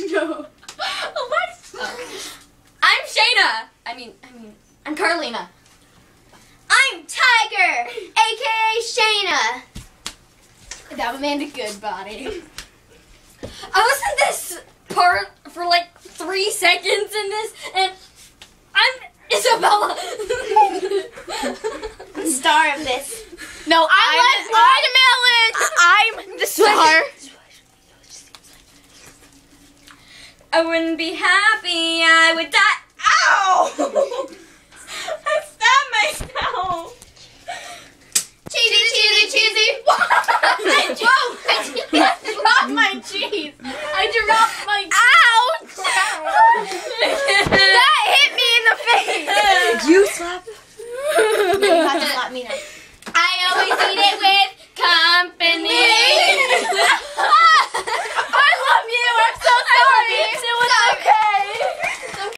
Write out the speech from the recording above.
No. Alexa. Oh. I'm Shayna. I'm Carlina. I'm Tiger, aka Shayna. That would make a good body. I was in this part for like 3 seconds in this, and I'm Isabella. The star of this. No, I'm the star. I wouldn't be happy, I would die. Ow! I stabbed myself. Cheesy. I dropped my cheese. I dropped